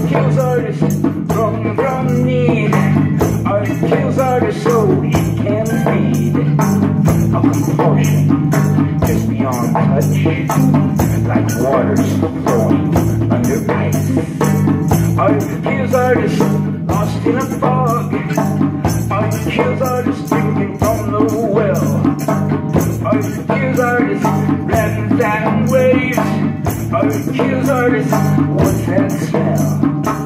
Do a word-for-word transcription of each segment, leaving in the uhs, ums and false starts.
kills artists from, from need. Art kills artists so he can feed. A compulsion just beyond touch, like waters flowing under ice. Art kills artists lost in a fog. Art kills artists drinking from the well. Art kills artists rather than waves. Art kills artists, what's that smell?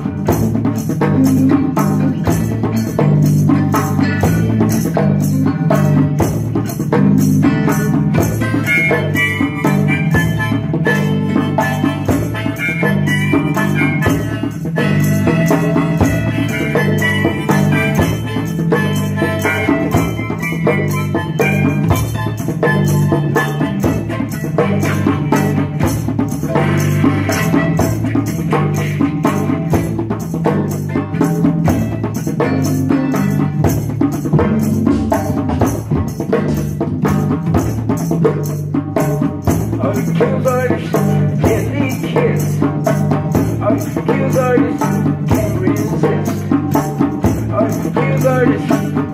Art kills artists, deadly kiss. Art kills artists, can't resist. Art kills artists.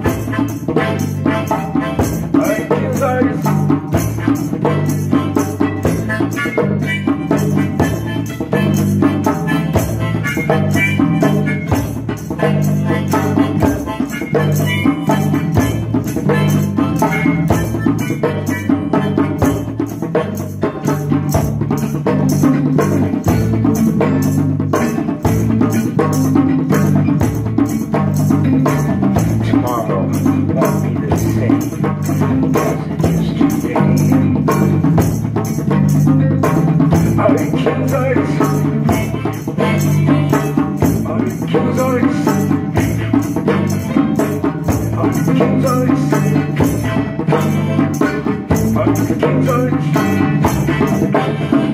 Art kills artists. Tomorrow won't be the same as it is today. Art kills artists. Art kills artists. Art kills artists. Art kills artists.